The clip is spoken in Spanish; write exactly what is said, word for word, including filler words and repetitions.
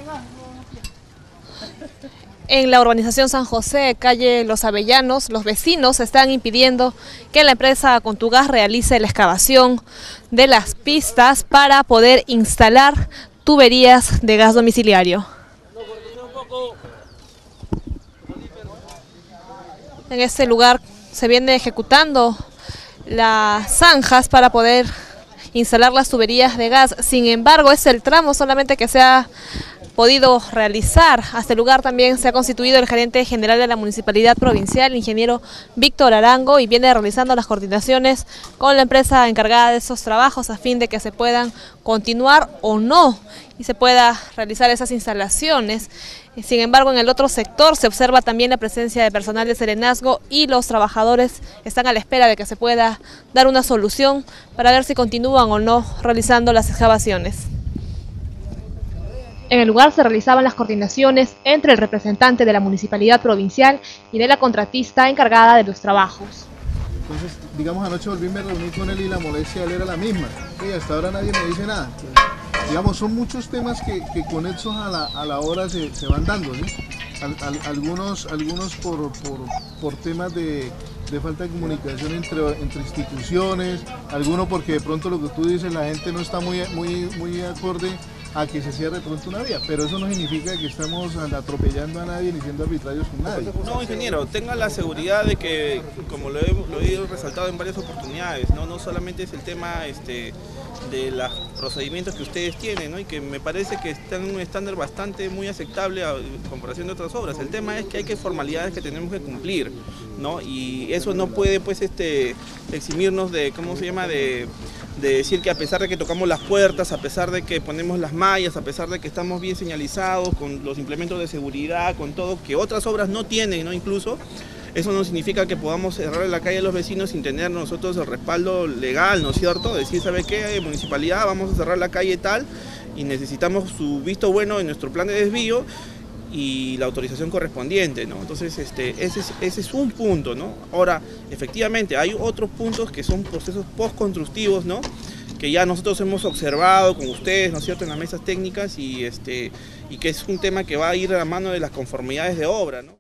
En la urbanización San José, calle Los Avellanos, los vecinos están impidiendo que la empresa Contugás realice la excavación de las pistas para poder instalar tuberías de gas domiciliario. En este lugar se viene ejecutando las zanjas para poder instalar las tuberías de gas. Sin embargo, es el tramo solamente que se ha podido realizar. Hasta el lugar también se ha constituido el gerente general de la Municipalidad Provincial, el ingeniero Víctor Arango, y viene realizando las coordinaciones con la empresa encargada de esos trabajos a fin de que se puedan continuar o no y se pueda realizar esas instalaciones. Sin embargo, en el otro sector se observa también la presencia de personal de serenazgo y los trabajadores están a la espera de que se pueda dar una solución para ver si continúan o no realizando las excavaciones. En el lugar se realizaban las coordinaciones entre el representante de la Municipalidad Provincial y de la contratista encargada de los trabajos. Entonces, digamos, anoche volví, me reuní con él y la molestia de él era la misma. Y hasta ahora nadie me dice nada. Digamos, son muchos temas que, que conexos a la, a la hora se, se van dando, ¿sí? Al, al, algunos algunos por, por, por temas de, de falta de comunicación entre, entre instituciones, algunos porque de pronto lo que tú dices, la gente no está muy, muy, muy acorde a que se cierre de pronto una vía, pero eso no significa que estamos atropellando a nadie ni siendo arbitrarios con nadie. No, ingeniero, tenga la seguridad de que, como lo he, lo he resaltado en varias oportunidades, no, no solamente es el tema este, de los procedimientos que ustedes tienen, ¿no? Y que me parece que están en un estándar bastante muy aceptable a, en comparación de otras obras. El tema es que hay que formalidades que tenemos que cumplir, ¿no? Y eso no puede pues este eximirnos de, ¿cómo se llama?, de de decir que a pesar de que tocamos las puertas, a pesar de que ponemos las mallas, a pesar de que estamos bien señalizados con los implementos de seguridad, con todo, que otras obras no tienen, ¿no? Incluso, eso no significa que podamos cerrar la calle a los vecinos sin tener nosotros el respaldo legal, ¿no es cierto? Decir, ¿sabe qué? Municipalidad, vamos a cerrar la calle tal y necesitamos su visto bueno en nuestro plan de desvío y la autorización correspondiente, ¿no? Entonces, este, ese, es, ese es un punto, ¿no? Ahora, efectivamente, hay otros puntos que son procesos postconstructivos, ¿no? Que ya nosotros hemos observado con ustedes, ¿no es cierto?, en las mesas técnicas y, este, y que es un tema que va a ir a la mano de las conformidades de obra, ¿no?